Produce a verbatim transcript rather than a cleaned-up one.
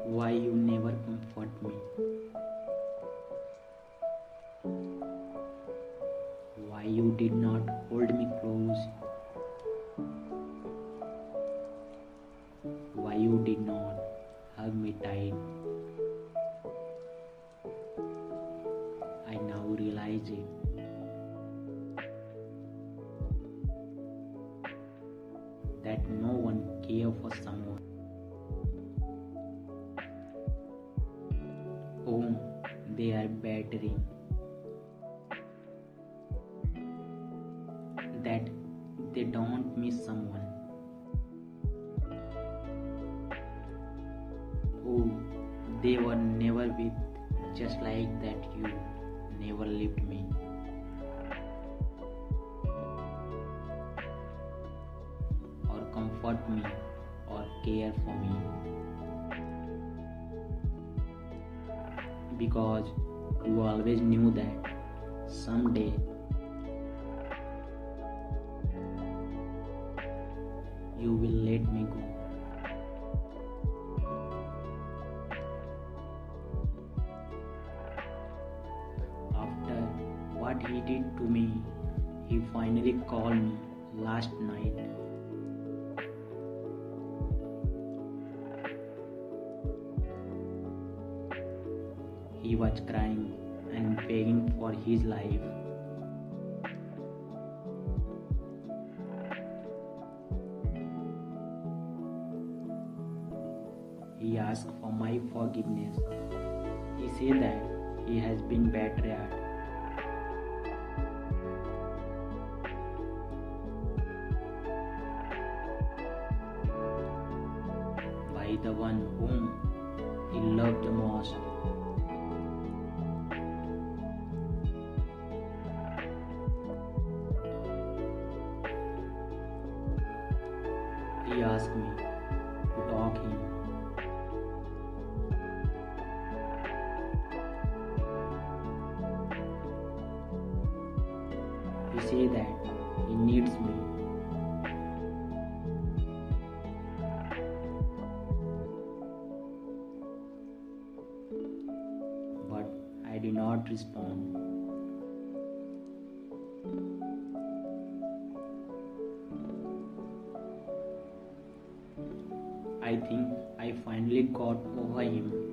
Why you never comfort me? Why you did not hold me close? Why you did not hug me tight? I now realize it. That no one cares for someone whom they are bettering. That they don't miss someone who they were never with, just like that you never left me. Or comfort me or care for me. Because you always knew that someday you will let me go. After what he did to me, he finally called me last night. He was crying and begging for his life. He asked for my forgiveness. He said that he has been betrayed. By the one whom he loved the most. He asked me to talk him. He said that he needs me. But I did not respond. I think I finally got over him.